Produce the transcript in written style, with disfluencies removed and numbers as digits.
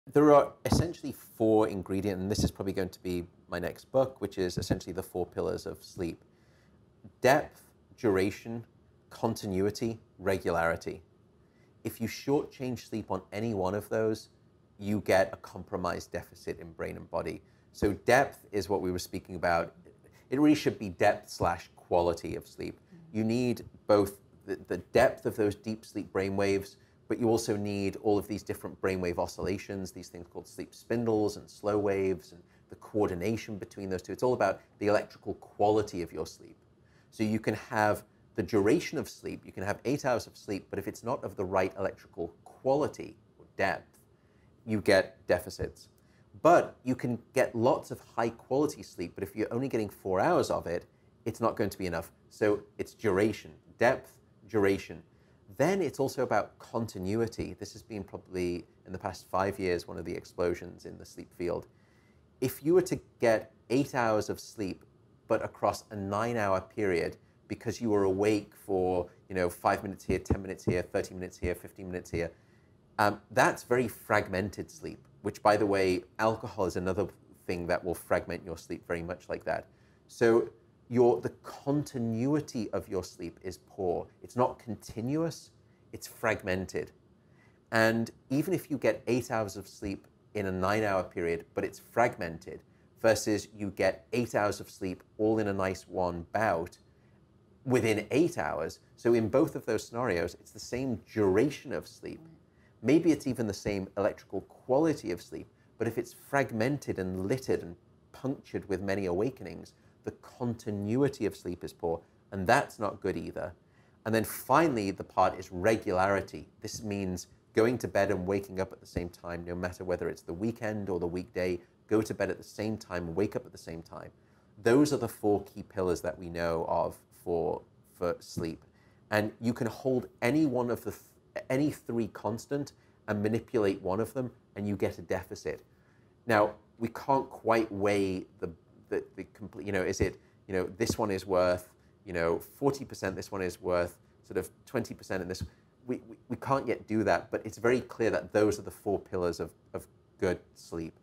There are essentially four ingredients, and this is probably going to be my next book, which is essentially the four pillars of sleep: depth, duration, continuity, regularity. If you shortchange sleep on any one of those, you get a compromised deficit in brain and body. So depth is what we were speaking about. It really should be depth slash quality of sleep. You need both the depth of those deep sleep brain waves, but you also need all of these different brainwave oscillations, these things called sleep spindles and slow waves, and the coordination between those two. It's all about the electrical quality of your sleep. So you can have the duration of sleep, you can have 8 hours of sleep, but if it's not of the right electrical quality or depth, you get deficits. But you can get lots of high quality sleep, but if you're only getting 4 hours of it, it's not going to be enough. So it's duration, depth, duration. Then it's also about continuity. This has been probably, in the past 5 years, one of the explosions in the sleep field. If you were to get 8 hours of sleep, but across a 9-hour period, because you were awake for 5 minutes here, 10 minutes here, 30 minutes here, 15 minutes here, that's very fragmented sleep, which, by the way, alcohol is another thing that will fragment your sleep very much like that. So the continuity of your sleep is poor. It's not continuous, it's fragmented. And even if you get 8 hours of sleep in a 9-hour period, but it's fragmented, versus you get 8 hours of sleep all in a nice one bout within 8 hours. So in both of those scenarios, it's the same duration of sleep. Maybe it's even the same electrical quality of sleep, but if it's fragmented and littered and punctured with many awakenings, the continuity of sleep is poor, and that's not good either. And then finally, the part is regularity. This means going to bed and waking up at the same time, no matter whether it's the weekend or the weekday. Go to bed at the same time and wake up at the same time. Those are the four key pillars that we know of for sleep. And you can hold any one of any three constant and manipulate one of them, and you get a deficit. Now, we can't quite weigh the complete, is it, this one is worth, 40%, this one is worth sort of 20%, and this, we can't yet do that, but it's very clear that those are the four pillars of good sleep.